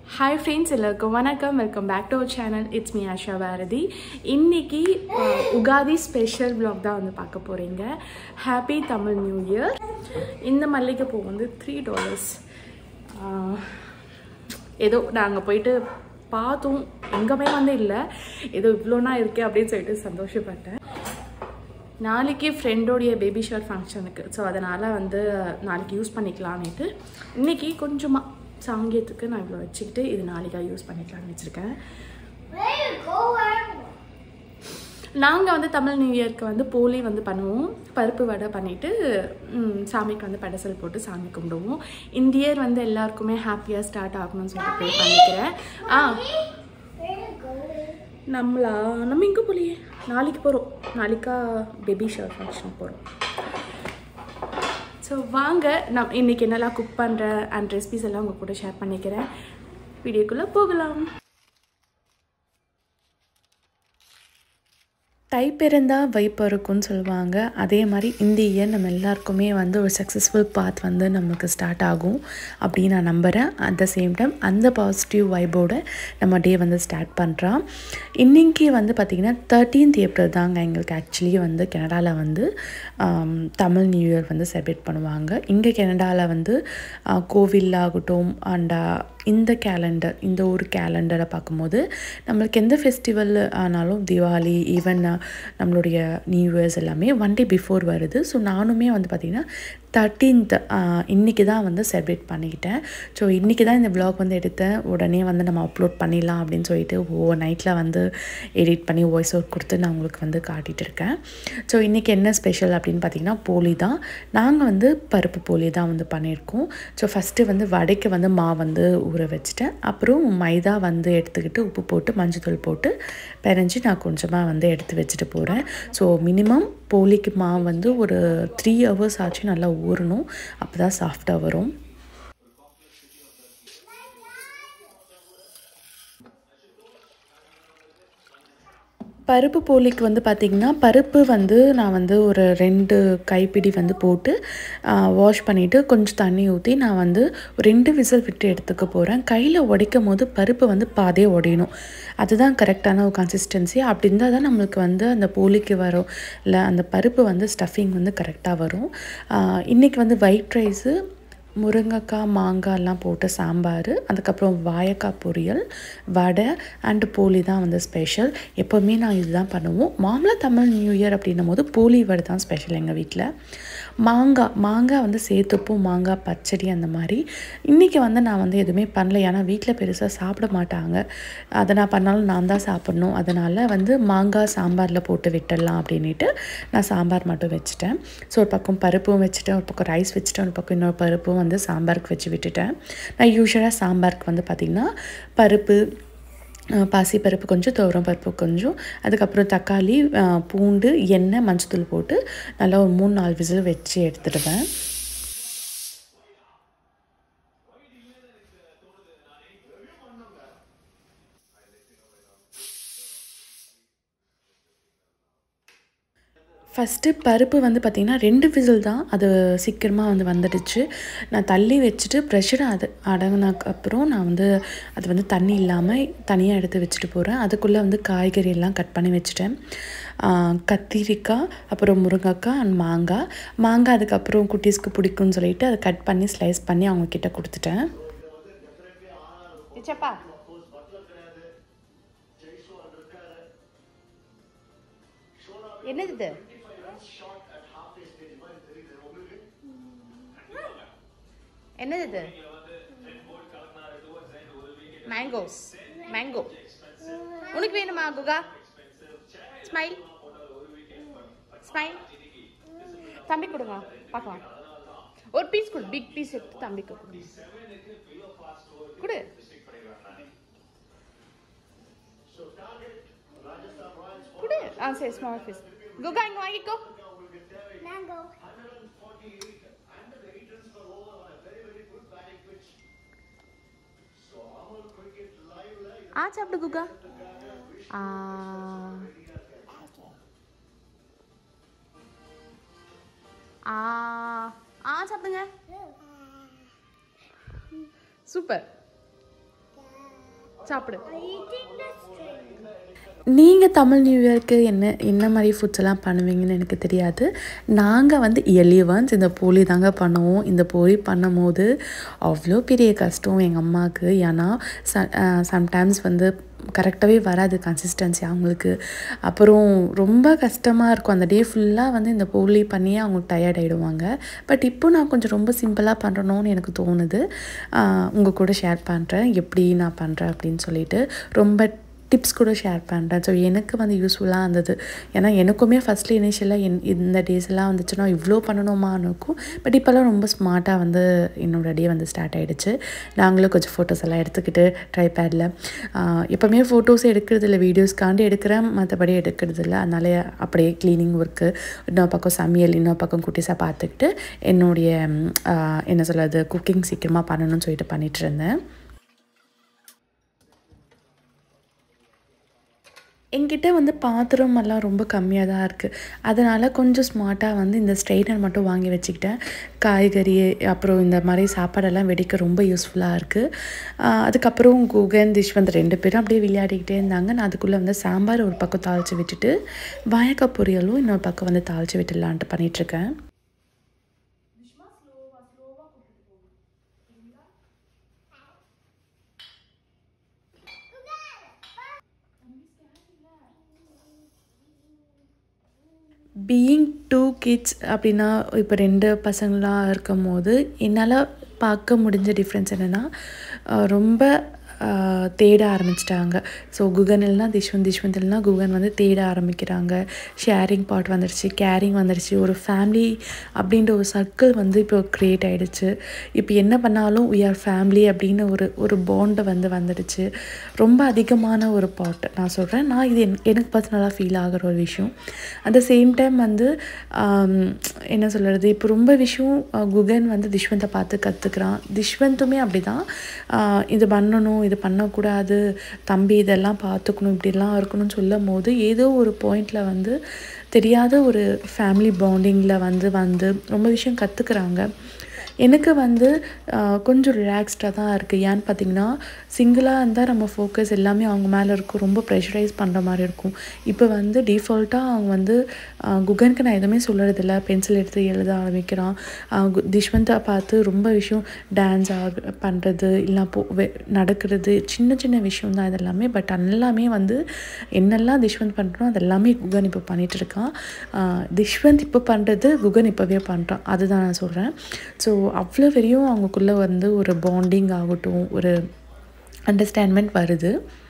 Hi friends, welcome back to our channel. It's me Asha Bharati. இன்னைக்கு Ugadi special vlog தான் வந்து பார்க்க போறீங்க. Happy Tamil New Year. இந்த மல்லிகை பூ வந்து $3. ஏதோ நாங்க போயிட்டு பார்த்தோம், எங்கமே வந்து இல்ல, ஏதோ இவ்ளோனா இருக்கே அப்படினு சொல்லிட்டு சந்தோஷப்பட்டேன். நாளைக்கு ஃப்ரெண்டோடைய பேபி ஷவர் ஃபங்க்ஷனுக்கு, ஸோ அதனால் வந்து நாளைக்கு யூஸ் பண்ணிக்கலான்னுட்டு இன்றைக்கி கொஞ்சமாக சாங்கியத்துக்கு நான் இவ்வளோ வச்சுக்கிட்டு இது நாளைக்காக யூஸ் பண்ணிக்கலாம்னு வச்சுருக்கேன். நாங்கள் வந்து தமிழ் நியூ இயர்க்கு வந்து போலி வந்து பண்ணுவோம், பருப்பு வடை பண்ணிவிட்டு சாமிக்கு வந்து படைசல் போட்டு சாமி கும்பிடுவோம். இந்த இயர் வந்து எல்லாருக்குமே ஹாப்பியாக ஸ்டார்ட் ஆகணும்னு சொல்லிட்டு ப்ரே பண்ணிக்கிறேன். நம்ம இங்கே போலியே, நாளைக்கு போகிறோம், நாளைக்கா பேபி ஷவர் ஃபங்க்ஷன் போகிறோம். ஸோ வாங்க, நான் இன்றைக்கி என்னெல்லாம் குக் பண்ணுறேன் அண்ட் ரெசிபிஸ் எல்லாம் உங்கள் கூட ஷேர் பண்ணிக்கிறேன். வீடியோக்குள்ளே போகலாம். தை பிறந்தா வைப்பருக்குன்னு சொல்லுவாங்க. அதே மாதிரி இந்த இயர் நம்ம எல்லாருக்குமே வந்து ஒரு சக்ஸஸ்ஃபுல் பாத் வந்து நமக்கு ஸ்டார்ட் ஆகும் அப்படின்னு நான் நம்புகிறேன். அட் த சேம் டைம் அந்த பாசிட்டிவ் வைப்போடு நம்ம டே வந்து ஸ்டார்ட் பண்ணுறோம். இன்றைக்கி வந்து பார்த்திங்கன்னா 13th April தாங்க எங்களுக்கு ஆக்சுவலி வந்து கனடாவில் வந்து தமிழ் நியூ இயர் வந்து செலிப்ரேட் பண்ணுவாங்க. இங்கே கனடாவில் வந்து கோவில் ஆகட்டும் அண்ட் இந்த கேலண்டர், இந்த ஒரு கேலண்டரை பார்க்கும்போது நம்மளுக்கு எந்த ஃபெஸ்டிவல் ஆனாலும் தீபாவளி ஈவன் நம்மளுடைய நியூ இயர்ஸ் எல்லாமே ஒன் டே பிஃபோர் வருது. ஸோ நானுமே வந்து பார்த்திங்கன்னா 13th இன்றைக்கி தான் வந்து செலிப்ரேட் பண்ணிக்கிட்டேன். ஸோ இன்றைக்கி தான் இந்த விலாக் வந்து எடுத்தேன். உடனே வந்து நம்ம அப்லோட் பண்ணிடலாம் அப்படின்னு சொல்லிட்டு ஓவர் நைட்டில் வந்து எடிட் பண்ணி வாய்ஸ் அவுட் கொடுத்து நான் உங்களுக்கு வந்து காட்டிகிட்டு இருக்கேன். ஸோ இன்றைக்கி என்ன ஸ்பெஷல் அப்படின்னு பார்த்திங்கன்னா போலி தான். நாங்கள் வந்து பருப்பு போலி தான் வந்து பண்ணியிருக்கோம். ஸோ ஃபஸ்ட்டு வந்து வடைக்கு வந்து மாவு வந்து ஊற வச்சுட்டேன். அப்புறம் மைதா வந்து எடுத்துக்கிட்டு உப்பு போட்டு மஞ்சள் போட்டு பிணைஞ்சி நான் கொஞ்சமாக வந்து எடுத்து வச்சுட்டு போகிறேன். ஸோ மினிமம் போலிக்கு மாவு வந்து ஒரு 3 hours ஆச்சு நல்லா ஊறணும், அப்போ தான் சாஃப்டாக வரும். பருப்பு போலிக்கு வந்து பார்த்திங்கன்னா பருப்பு வந்து நான் வந்து ஒரு 2 கைப்பிடி வந்து போட்டு வாஷ் பண்ணிவிட்டு கொஞ்சம் தண்ணி ஊற்றி நான் வந்து 2 விசில் விட்டு எடுத்துக்க போகிறேன். கையில் உடைக்கும் போது பருப்பு வந்து பாதியே உடையணும், அதுதான் கரெக்டான ஒரு கன்சிஸ்டன்சி. அப்படி இருந்தால் தான் நம்மளுக்கு வந்து அந்த போலிக்கு வரும் இல்லை, அந்த பருப்பு வந்து ஸ்டஃபிங் வந்து கரெக்டாக வரும். இன்றைக்கி வந்து ஒயிட் ரைஸு, முருங்கைக்காய் மாங்காய்லாம் போட்டு சாம்பார், அதுக்கப்புறம் வாழைக்காய் பொரியல், வடை அண்டு போலி தான் வந்து ஸ்பெஷல். எப்போவுமே நான் இதுதான் பண்ணுவோம். மாமலா தமிழ் நியூ இயர் அப்படின்னும் போது போலி வடை தான் ஸ்பெஷல் எங்கள் வீட்டில். மாங்காய் வந்து சேர்த்துப்போம், மாங்காய் பச்சடி அந்த மாதிரி. இன்றைக்கி வந்து நான் வந்து எதுவுமே பண்ணல, ஏன்னா வீட்டில் பெருசாக சாப்பிட மாட்டாங்க. அதை நான் பண்ணாலும் நான் தான் சாப்பிட்ணும். அதனால் வந்து மாங்காய் சாம்பாரில் போட்டு விட்டுடலாம் அப்படின்ட்டு நான் சாம்பார் மட்டும் வச்சுட்டேன். ஸோ ஒரு பக்கம் பருப்பும் வச்சுட்டேன், ஒரு பக்கம் ரைஸ் வச்சுட்டேன், ஒரு பக்கம் இன்னொரு பருப்பும் வந்து சாம்பாருக்கு வச்சு விட்டுட்டேன். நான் யூஸ்வலாக சாம்பாருக்கு வந்து பார்த்திங்கன்னா பருப்பு, பாசி பருப்பு கொஞ்சம், துவரம் பருப்பு கொஞ்சம், அதுக்கப்புறம் தக்காளி, பூண்டு, எண்ணெய், மஞ்சத்தூள் போட்டு நல்லா ஒரு 3-4 விசில் வச்சு எடுத்துடுவேன். ஃபஸ்ட்டு பருப்பு வந்து பார்த்திங்கன்னா 2 விசில் தான், அது சீக்கிரமாக வந்து வந்துடுச்சு. நான் தள்ளி வச்சுட்டு ப்ரெஷர் அடங்கினதுக்கப்புறம் நான் வந்து அது வந்து தண்ணி இல்லாமல் தனியாக எடுத்து வச்சுட்டு போகிறேன். அதுக்குள்ளே வந்து காய்கறி எல்லாம் கட் பண்ணி வச்சுட்டேன். கத்திரிக்காய், அப்புறம் முருங்கைக்காய் அண்ட் மாங்காய் அதுக்கப்புறம் குட்டீஸ்க்கு பிடிக்கும்னு சொல்லிட்டு அதை கட் பண்ணி ஸ்லைஸ் பண்ணி அவங்கக்கிட்ட கொடுத்துட்டேன். என்னது என்னது மேங்கோ உனக்கு வேணுமா குகா? ஸ்மைல் தம்பி கொடுங்க பார்க்கலாம். ஒரு பீஸ் கொடு, பிக் பீஸ் எடுத்து தம்பிக்கு கொடு. சரி, ஸ்மால் பீஸ். குகா இங்கே வாங்கிக்கோ. சாப்பிடு குகா. சாப்பிடுங்க. Super. சாப்பிடு. நீங்கள் தமிழ் நியூ இயர்க்கு என்ன மாதிரி ஃபுட்ஸ் எல்லாம் பண்ணுவீங்கன்னு எனக்கு தெரியாது. நாங்கள் வந்து இயர்லி ஒன்ஸ் இந்த போலி தாங்க பண்ணுவோம். இந்த போலி பண்ணும் போது அவ்வளோ பெரிய கஷ்டம் எங்கள் அம்மாவுக்கு. ஏன்னா சம்டைம்ஸ் வந்து கரெக்டாகவே வராது கன்சிஸ்டன்சி அவங்களுக்கு. அப்புறம் ரொம்ப கஷ்டமாக இருக்கும். அந்த டே ஃபுல்லாக வந்து இந்த போலி பண்ணியே அவங்களுக்கு டயர்ட் ஆகிடுவாங்க. பட் இப்போ நான் கொஞ்சம் ரொம்ப சிம்பிளாக பண்ணுறணும்னு எனக்கு தோணுது. உங்கள் கூட ஷேர் பண்ணுறேன் எப்படி நான் பண்ணுறேன் அப்படின்னு சொல்லிட்டு. ரொம்ப டிப்ஸ் கூட ஷேர் பண்ணுறேன். ஸோ எனக்கு வந்து யூஸ்ஃபுல்லாக இருந்தது. ஏன்னா எனக்குமே ஃபஸ்ட்டு இனிஷியலாக இந்த டேஸ் எல்லாம் வந்துச்சுன்னா இவ்வளோ பண்ணணுமான்னு இருக்கும். பட் இப்போல்லாம் ரொம்ப ஸ்மார்ட்டாக வந்து என்னோடய டே வந்து ஸ்டார்ட் ஆகிடுச்சு. நாங்களும் கொஞ்சம் ஃபோட்டோஸ் எல்லாம் எடுத்துக்கிட்டு ட்ரைபேடில் எப்போவுமே ஃபோட்டோஸே எடுக்கிறது இல்லை, வீடியோஸ்க்காண்டி எடுக்கிறேன், மற்றபடி எடுக்கிறது இல்லை. அதனால அப்படியே க்ளீனிங் ஒர்க்கு, இன்னொரு பக்கம் சமையல், இன்னொரு பக்கம் குட்டிஸாக பார்த்துக்கிட்டு என்னுடைய என்ன சொல்கிறது குக்கிங் சீக்கிரமாக பண்ணணும்னு சொல்லிட்டு பண்ணிகிட்டு இருந்தேன். என்கிட்ட வந்து பாத்திரம் எல்லாம் ரொம்ப கம்மியாக தான் இருக்குது. அதனால் கொஞ்சம் ஸ்மார்ட்டாக வந்து இந்த ஸ்ட்ரெயினர் மட்டும் வாங்கி வச்சுக்கிட்டேன். காய்கறி அப்புறம் இந்த மாதிரி சாப்பாடெல்லாம் வெடிக்க ரொம்ப யூஸ்ஃபுல்லாக இருக்குது. அதுக்கப்புறம் குகன் திஷ்வந்த் 2 பேரும் அப்படியே விளையாடிக்கிட்டே இருந்தாங்க. நான் அதுக்குள்ளே வந்து சாம்பார் ஒரு பக்கம் தாளித்து விட்டுட்டு வாழைக்காய் பொரியலும் இன்னொரு பக்கம் வந்து தாளித்து விட்டுடலான்ட்டு பண்ணிகிட்ருக்கேன். பீயிங் 2 கிட்ஸ் அப்படின்னா இப்போ 2 பசங்களாக இருக்கும்போது என்னால் பார்க்க முடிஞ்ச டிஃப்ரென்ஸ் என்னென்னா ரொம்ப தேட ஆரம்பிச்சிட்டாங்க. ஸோ குகன் இல்லைனா திஷ்வந்த் இல்லைனா குகன் வந்து தேட ஆரம்பிக்கிறாங்க. ஷேரிங் பார்ட் வந்துடுச்சு, கேரிங் வந்துடுச்சு. ஒரு ஃபேமிலி அப்படின்ற ஒரு சர்க்கிள் வந்து இப்போ க்ரியேட் ஆகிடுச்சு. இப்போ என்ன பண்ணாலும் we are ஃபேமிலி அப்படின்னு ஒரு பாண்டை வந்துடுச்சு. ரொம்ப அதிகமான ஒரு பார்ட் நான் சொல்கிறேன். நான் இது எனக்கு பர்சனலாக ஃபீல் ஆகிற ஒரு விஷயம். அட் த சேம் டைம் வந்து என்ன சொல்கிறது, இப்போ ரொம்ப விஷயம் குகன் வந்து திஷ்வந்தை பார்த்து கற்றுக்குறான். திஷ்வந்துமே அப்படி தான் இது பண்ணணும், இது பண்ணக்கூடாது, தம்பி இதெல்லாம் பார்த்துக்கணும், இப்படிலாம் இருக்கணும்னு சொல்லும் போது ஏதோ ஒரு பாயிண்டில் வந்து தெரியாத ஒரு ஃபேமிலி பாண்டிங்கில் வந்து ரொம்ப விஷயம் கற்றுக்குறாங்க. எனக்கு வந்து கொஞ்சம் ரிலாக்ஸ்டாக தான் இருக்குது. ஏன்னு பார்த்திங்கன்னா சிங்கிளாக இருந்தால் நம்ம ஃபோக்கஸ் எல்லாமே அவங்க மேலே இருக்கும், ரொம்ப ப்ரெஷரைஸ் பண்ணுற மாதிரி இருக்கும். இப்போ வந்து டிஃபால்ட்டாக அவங்க வந்து குகனுக்கு நான் எதுவுமே சொல்கிறதில்ல, பென்சில் எடுத்து எழுத ஆரம்பிக்கிறான். திஷ்வந்தை பார்த்து ரொம்ப விஷயம் டான்ஸ் பண்ணுறது இல்லை நடக்கிறது, சின்ன சின்ன விஷயம் தான் இதெல்லாமே. பட் எல்லாமே வந்து என்னெல்லாம் திஷ்வந்த் பண்ணுறோம் அதெல்லாமே குகன் இப்போ பண்ணிகிட்டு இருக்கான். திஷ்வந்த் இப்போ பண்ணுறது குகன் இப்போவே பண்ணுறான், அதுதான் நான் சொல்கிறேன். ஸோ அவ்வளோ வரையும் அவங்களுக்குள்ளே வந்து ஒரு பாண்டிங் ஆகட்டும், ஒரு அண்டர்ஸ்டாண்ட்மெண்ட் வருது.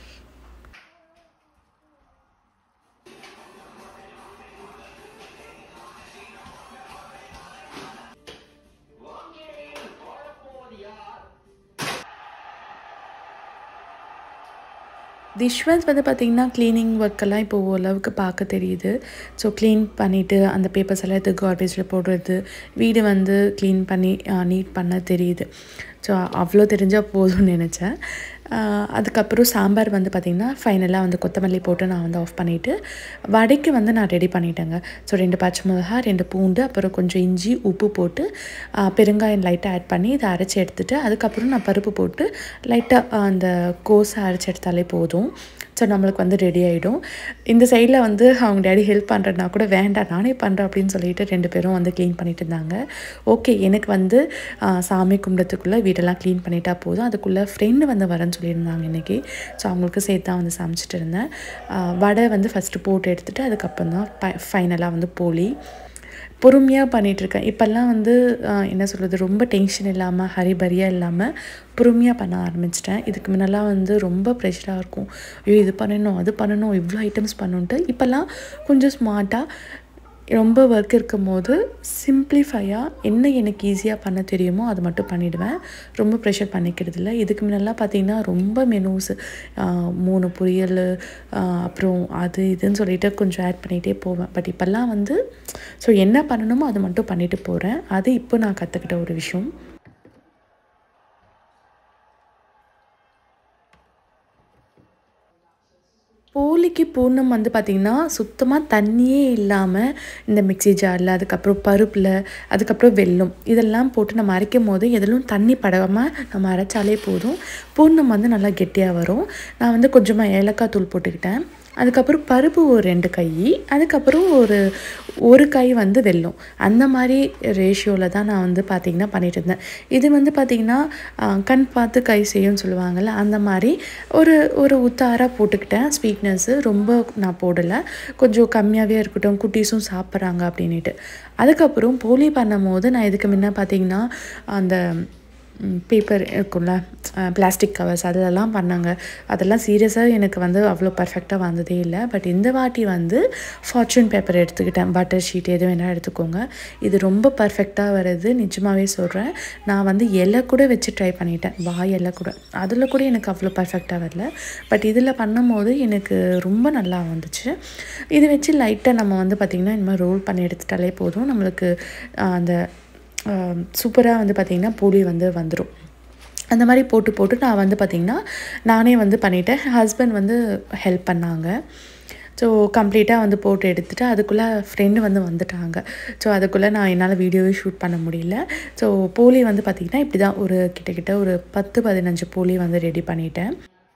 திஷ்வந்த் வந்து பார்த்திங்கன்னா க்ளீனிங் ஒர்க்கெல்லாம் இப்போ ஓரளவுக்கு பார்க்க தெரியுது. ஸோ க்ளீன் பண்ணிவிட்டு அந்த பேப்பர்ஸ் எல்லாம் எடுத்து கார்பேஜில் போடுறது, வீடு வந்து க்ளீன் பண்ணி நீட் பண்ண தெரியுது. ஸோ அவ்வளோ தெரிஞ்சால் போதும்னு நினச்சேன். அதுக்கப்புறம் சாம்பார் வந்து பார்த்திங்கன்னா ஃபைனலாக வந்து கொத்தமல்லி போட்டு நான் வந்து ஆஃப் பண்ணிவிட்டு வடைக்கு வந்து நான் ரெடி பண்ணிட்டேங்க. ஸோ 2 பச்சை மிளகா, 2 பூண்டு, அப்புறம் கொஞ்சம் இஞ்சி, உப்பு போட்டு பெருங்காயம் லைட்டாக ஆட் பண்ணி இதை அரைச்சி எடுத்துகிட்டு அதுக்கப்புறம் நான் பருப்பு போட்டு லைட்டாக அந்த கோஸை அரைச்சி எடுத்தாலே போதும். ஸோ நம்மளுக்கு வந்து ரெடி ஆகிடும். இந்த சைடில் வந்து அவங்க டேடி ஹெல்ப் பண்ணுறதுனா கூட வேண்டாம் நானே பண்ணுறேன் அப்படின்னு சொல்லிட்டு 2 பேரும் வந்து க்ளீன் பண்ணிட்டு இருந்தாங்க. ஓகே, எனக்கு வந்து சாமி கும்பிட்றதுக்குள்ளே வீடெல்லாம் க்ளீன் பண்ணிட்டா போதும். அதுக்குள்ளே ஃப்ரெண்டு வந்து வரேன்னு சொல்லியிருந்தாங்க இன்றைக்கி. ஸோ அவங்களுக்கு சேர்த்து தான் வந்து சமைச்சிட்டு இருந்தேன். வடை வந்து ஃபஸ்ட்டு போட்டு எடுத்துகிட்டு அதுக்கப்புறம் தான் ஃபைனலாக வந்து போலி பொறுமையாக பண்ணிகிட்ருக்கேன். இப்போல்லாம் வந்து என்ன சொல்கிறது, ரொம்ப டென்ஷன் இல்லாமல் ஹரிபரியாக இல்லாமல் பொறுமையாக பண்ண ஆரம்பிச்சிட்டேன். இதுக்கு முன்னெல்லாம் வந்து ரொம்ப ப்ரெஷராக இருக்கும், ஐயோ இது பண்ணணும் அது பண்ணணும் இவ்வளோ ஐட்டம்ஸ் பண்ணணுன்ட்டு. இப்போல்லாம் கொஞ்சம் ஸ்மார்ட்டாக ரொம்ப ஒர்க் இருக்கும் போது சிம்பிளிஃபையாக என்ன எனக்கு ஈஸியாக பண்ண தெரியுமோ அது மட்டும் பண்ணிவிடுவேன். ரொம்ப ப்ரெஷர் பண்ணிக்கிறது இல்லை. இதுக்கு முன்னெல்லாம் பார்த்திங்கன்னா ரொம்ப மெனூஸ் 3 பொரியல் அப்புறம் அது இதுன்னு சொல்லிட்டு கொஞ்சம் ஆட் பண்ணிகிட்டே போவேன். பட் இப்போல்லாம் வந்து ஸோ என்ன பண்ணணுமோ அது மட்டும் பண்ணிவிட்டு போகிறேன். அது இப்போ நான் கற்றுக்கிட்ட ஒரு விஷயம். போலிக்கு பூர்ணம் வந்து பார்த்திங்கன்னா சுத்தமாக தண்ணியே இல்லாமல் இந்த மிக்ஸி ஜாரில், அதுக்கப்புறம் பருப்பில், அதுக்கப்புறம் வெல்லம் இதெல்லாம் போட்டு நம்ம அரைக்கும் போது எதிலும் தண்ணி படாமல் நம்ம அரைச்சாலே போதும். பூர்ணம் வந்து நல்லா கெட்டியாக வரும். நான் வந்து கொஞ்சமாக ஏலக்காய் தூள் போட்டுக்கிட்டேன். அதுக்கப்புறம் பருப்பு ஒரு 2 கை, அதுக்கப்புறம் ஒரு கை வந்து வெல்லம். அந்த மாதிரி ரேஷியோவில் தான் நான் வந்து பார்த்திங்கன்னா பண்ணிகிட்டு இருந்தேன். இது வந்து பார்த்திங்கன்னா கண் பார்த்து கை செய்யும்னு சொல்லுவாங்கள்ல, அந்த மாதிரி ஒரு உத்தாராக போட்டுக்கிட்டேன். ஸ்வீட்னஸ்ஸு ரொம்ப நான் போடலை, கொஞ்சம் கம்மியாகவே இருக்கட்டும், குட்டீஸும் சாப்பிட்றாங்க அப்படின்ட்டு. அதுக்கப்புறம் போலி பண்ணும் போது நான் இதுக்கு முன்ன பார்த்திங்கன்னா அந்த பேப்பர் இருக்கும்ல, பிளாஸ்டிக் கவர்ஸ் அதிலெல்லாம் பண்ணாங்க. அதெல்லாம் சீரியஸாக எனக்கு வந்து அவ்வளோ பர்ஃபெக்டாக வந்ததே இல்லை. பட் இந்த வாட்டி வந்து ஃபார்ச்சூன் பேப்பர் எடுத்துக்கிட்டேன். பட்டர் ஷீட் எது வேணால் எடுத்துக்கோங்க. இது ரொம்ப பர்ஃபெக்டாக வருது, நிஜமாகவே சொல்கிறேன். நான் வந்து இலை கூட வச்சு ட்ரை பண்ணிட்டேன், வாய் இலை கூட. அதில் கூட எனக்கு அவ்வளோ பர்ஃபெக்டாக வரல. பட் இதில் பண்ணும்போது எனக்கு ரொம்ப நல்லா வந்துச்சு. இதை வச்சு லைட்டாக நம்ம வந்து பார்த்திங்கன்னா இந்த மாதிரி ரோல் பண்ணி எடுத்துட்டாலே போதும். நம்மளுக்கு அந்த சூப்பராக வந்து பார்த்திங்கன்னா போலி வந்து வந்துடும். அந்த மாதிரி போட்டு நான் வந்து பார்த்திங்கன்னா நானே வந்து பண்ணிவிட்டேன். ஹஸ்பண்ட் வந்து ஹெல்ப் பண்ணாங்க. ஸோ கம்ப்ளீட்டாக வந்து போட்டு எடுத்துகிட்டு அதுக்குள்ளே ஃப்ரெண்டு வந்து வந்துட்டாங்க. ஸோ அதுக்குள்ளே நான் என்னால் வீடியோவே ஷூட் பண்ண முடியல. ஸோ போலி வந்து பார்த்திங்கன்னா இப்படி தான் கிட்டத்தட்ட ஒரு 10-15 போலி வந்து ரெடி பண்ணிட்டேன்.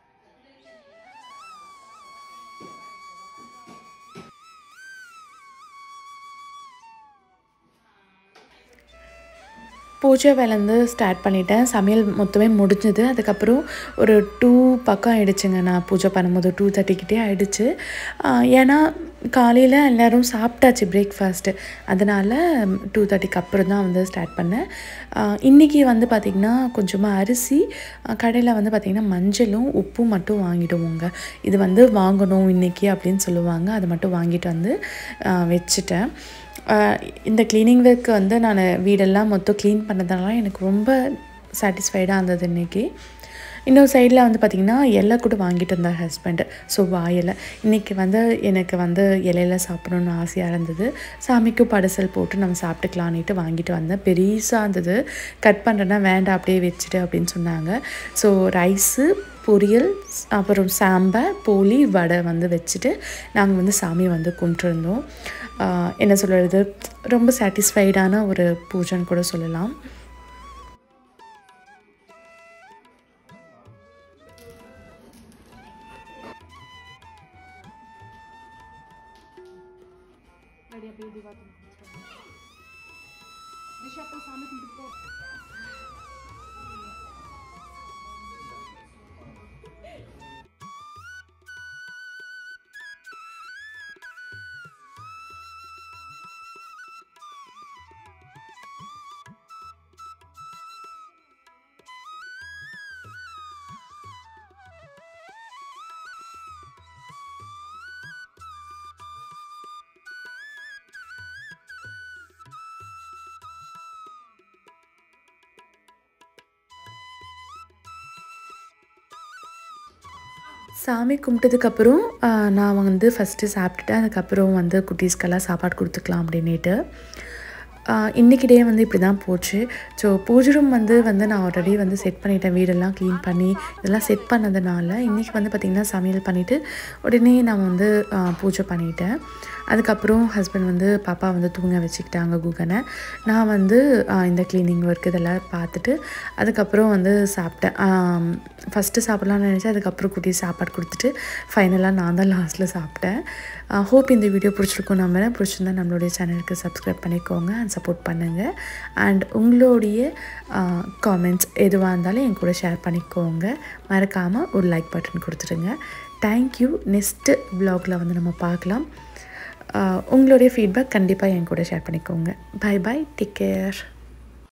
பூஜை வேலேருந்து ஸ்டார்ட் பண்ணிட்டேன். சமையல் மொத்தமே முடிஞ்சது. அதுக்கப்புறம் ஒரு 2 பக்கம் ஆகிடுச்சுங்க. நான் பூஜை பண்ணும்போது 2:30 ஆகிடுச்சு. ஏன்னா காலையில் எல்லோரும் சாப்பிட்டாச்சு பிரேக்ஃபாஸ்ட்டு. அதனால் 2:30க்கு அப்புறம் தான் வந்து ஸ்டார்ட் பண்ணேன். இன்றைக்கி வந்து பார்த்திங்கன்னா கொஞ்சமாக அரிசி, கடையில் வந்து பார்த்திங்கன்னா மஞ்சளும் உப்பும் மட்டும் வாங்கிடுவோங்க. இது வந்து வாங்கணும் இன்றைக்கி அப்படின்னு சொல்லுவாங்க. அதை மட்டும் வாங்கிட்டு வந்து வச்சுட்டேன். இந்த க்ளீனிங் ஒர்க் வந்து நான் வீடெல்லாம் மொத்தம் க்ளீன் பண்ணதுனால எனக்கு ரொம்ப சாட்டிஸ்ஃபைடாக இருந்தது இன்றைக்கி. இன்னொரு சைடில் வந்து பார்த்திங்கன்னா இலை கூட வாங்கிட்டு இருந்தார் ஹஸ்பண்டு. ஸோ வாயலை இன்றைக்கி வந்து எனக்கு வந்து இலையில சாப்பிடணுன்னு ஆசையாக இருந்தது. சாமிக்கும் படசல் போட்டு நம்ம சாப்பிட்டுக்கலான்ட்டு வாங்கிட்டு வந்தேன். பெருசாக இருந்தது. கட் பண்ணுறேன்னா வேண்டாம் அப்படியே வச்சுட்டு அப்படின்னு சொன்னாங்க. ஸோ ரைஸு, பொரியல், அப்புறம் சாம்பார், போலி, வடை வந்து வச்சுட்டு நாங்கள் வந்து சாமி வந்து கும்பிட்டுருந்தோம். என்ன சொல்கிறது, ரொம்ப சாட்டிஸ்ஃபைடான ஒரு பூஜைன்னு கூட சொல்லலாம். சாமி கும்பிட்டதுக்கப்புறம் நான் வந்து ஃபஸ்ட்டு சாப்பிட்டுட்டு அதுக்கப்புறம் வந்து குட்டீஸ்க்கெல்லாம் சாப்பாடு கொடுத்துக்கலாம் அப்படின்னுட்டு இன்றைக்கி டே வந்து இப்படி தான் போச்சு. ஸோ பூஜை ரூம் வந்து நான் ஆல்ரெடி வந்து செட் பண்ணிட்டேன். வீடெல்லாம் க்ளீன் பண்ணி இதெல்லாம் செட் பண்ணதுனால இன்றைக்கி வந்து பார்த்திங்கன்னா சமையல் பண்ணிவிட்டு உடனே நான் வந்து பூஜை பண்ணிட்டேன். அதுக்கப்புறம் ஹஸ்பண்ட் வந்து பாப்பா வந்து தூங்க வச்சுக்கிட்டாங்க குகனை. நான் வந்து இந்த க்ளீனிங் ஒர்க் இதெல்லாம் பார்த்துட்டு அதுக்கப்புறம் வந்து சாப்பிட்டேன். ஃபஸ்ட்டு சாப்பிட்லான்னு நினச்சேன். அதுக்கப்புறம் குட்டி சாப்பாடு கொடுத்துட்டு ஃபைனலாக நான் தான் லாஸ்ட்டில் சாப்பிட்டேன். ஹோப் இந்த வீடியோ பிடிச்சிருக்கும். நம்புறேன். பிடிச்சிருந்தா நம்மளுடைய சேனலுக்கு சப்ஸ்கிரைப் பண்ணிக்கோங்க அண்ட் சப்போர்ட் பண்ணுங்கள். அண்ட் உங்களுடைய காமெண்ட்ஸ் எதுவாக இருந்தாலும் என் கூட ஷேர் பண்ணிக்கோங்க. மறக்காமல் ஒரு லைக் பட்டன் கொடுத்துருங்க. தேங்க்யூ. நெக்ஸ்ட்டு வ்ளாகில் வந்து நம்ம பார்க்கலாம். உங்களுடைய ஃபீட்பேக் கண்டிப்பாக என் கூட ஷேர் பண்ணிக்கோங்க. Bye bye, take care.